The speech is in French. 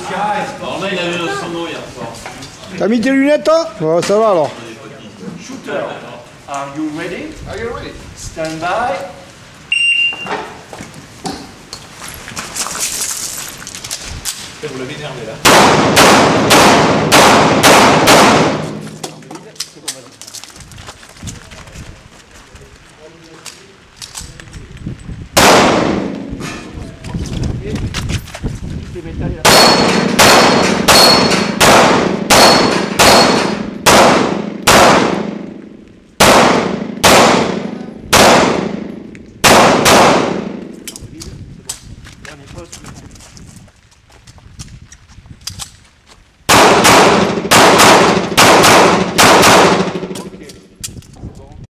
Alors là, il avait le son hier soir. T'as mis tes lunettes, toi? Ouais, ça va alors. Shooter, are you ready? Are you ready? Stand by. Vous l'avez énervé là. Les métal,